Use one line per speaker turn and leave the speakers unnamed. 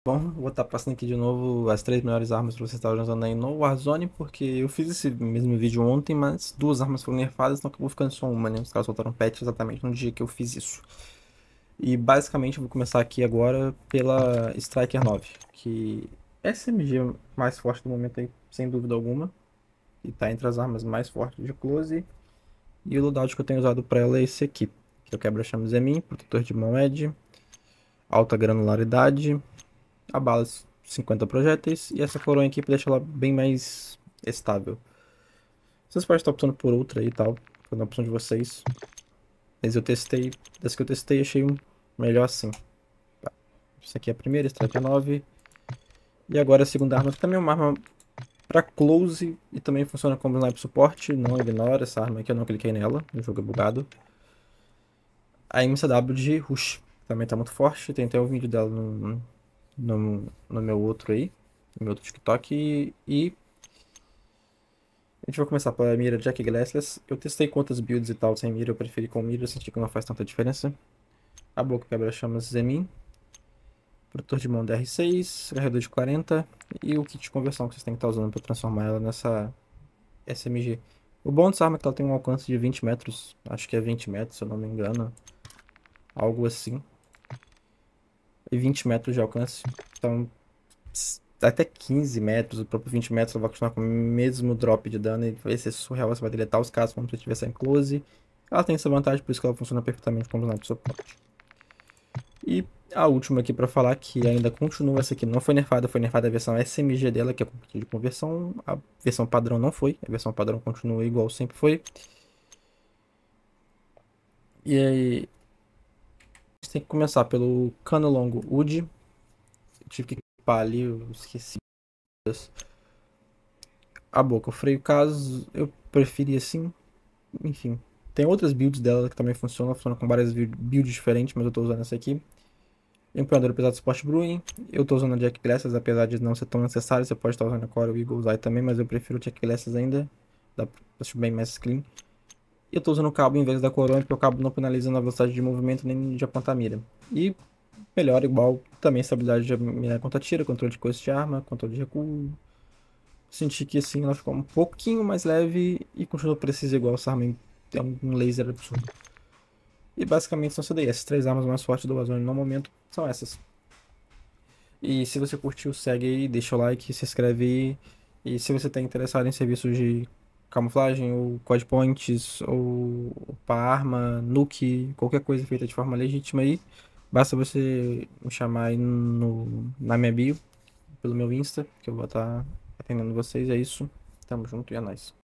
Bom, vou estar passando aqui de novo as três melhores armas para você estar usando aí no Warzone, porque eu fiz esse mesmo vídeo ontem, mas duas armas foram nerfadas, então acabou ficando só uma, né? Os caras soltaram patch exatamente no dia que eu fiz isso. E basicamente eu vou começar aqui agora pela Striker 9, que é a SMG mais forte do momento aí, sem dúvida alguma, e tá entre as armas mais fortes de close. E o loadout que eu tenho usado para ela é esse aqui, que é o quebra-chamas Emin, protetor de mão Edge, alta granularidade, a bala 50 projéteis e essa coroa aqui para deixar ela bem mais estável. Vocês podem estar optando por outra aí e tal, foi na opção de vocês. Mas eu testei, das que eu testei, achei um melhor assim. Tá. Essa aqui é a primeira, Strike 9. E agora a segunda arma, que também é uma arma para close e também funciona como sniper suporte. Não ignora essa arma aqui, eu não cliquei nela, o jogo é bugado. A MCW de Rush, também tá muito forte, tem até o vídeo dela no meu outro aí, no meu outro TikTok. E a gente vai começar pela mira Jack Glassless. Eu testei com outras builds e tal sem mira, eu preferi com mira, senti que não faz tanta diferença. A boca quebra-chamas Zemin, protetor de mão DR6, carregador de 40 e o kit de conversão que vocês têm que estar usando para transformar ela nessa SMG. O bom dessa arma é que ela tem um alcance de 20 metros, acho que é 20 metros se eu não me engano, algo assim. E 20 metros de alcance, então até 15 metros, o próprio 20 metros ela vai continuar com o mesmo drop de dano e vai ser surreal, você vai deletar os casos quando você estiver sem close. Ela tem essa vantagem, por isso que ela funciona perfeitamente como sniper suporte. E a última aqui pra falar, que ainda continua, essa aqui não foi nerfada a versão SMG dela, que é a de conversão, a versão padrão não foi, a versão padrão continua igual sempre foi. E aí, a gente tem que começar pelo cano longo UD, eu tive que equipar ali, eu esqueci. A boca, o freio caso, eu preferi assim, enfim. Tem outras builds dela que também funcionam, funcionam com várias builds diferentes, mas eu tô usando essa aqui. Empunhador pesado Sport Brewing. Eu tô usando a Jack Glasses, apesar de não ser tão necessário. Você pode estar usando a Coral Eagle Eye também, mas eu prefiro o Jack Glasses ainda. Acho bem mais clean. E eu tô usando o cabo em vez da coroa, porque o cabo não penaliza na velocidade de movimento nem de apontar a mira. E melhor, igual, também estabilidade de mirar contra tiro, controle de coice de arma, controle de recuo. Senti que assim ela ficou um pouquinho mais leve e continua precisa igual essa arma é um laser absurdo. E basicamente são isso daí. Essas três armas mais fortes do Warzone no momento são essas. E se você curtiu, segue aí, deixa o like, se inscreve aí. E se você está interessado em serviços de camuflagem, ou code points, ou para arma, nuke, qualquer coisa feita de forma legítima aí, basta você me chamar aí na minha bio, pelo meu Insta, que eu vou estar atendendo vocês. É isso. Tamo junto e é nóis.